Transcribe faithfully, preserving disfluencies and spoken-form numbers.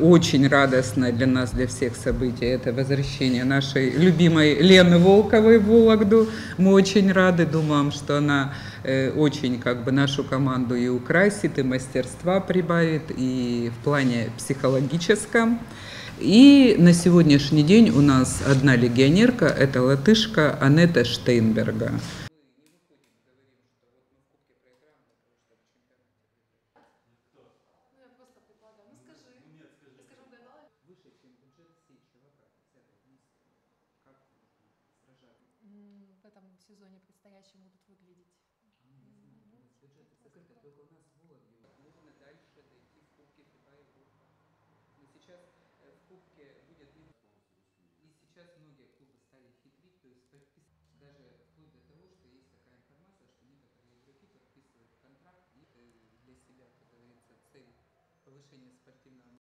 Очень радостное для нас, для всех событие — это возвращение нашей любимой Лены Волковой в Вологду. Мы очень рады, думаем, что она э, очень как бы нашу команду и украсит, и мастерства прибавит, и в плане психологическом. И на сегодняшний день у нас одна легионерка — это латышка Анетта Штейнберга. Выше, чем бюджет всей ЧВК, взятый вместе. Как сражаться? В этом сезоне предстоящем будут выглядеть? Не, не знаю, у нас бюджеты закрыты, только у нас в Вологде. Нужно дальше дойти в Кубке ФИБА Европа. Но сейчас э, в Кубке будет не... И сейчас многие клубы стали хитрить, то есть подписать даже вплоть до того, что есть такая информация, что некоторые игроки подписывают контракт и э, для себя, как говорится, цель повышения спортивного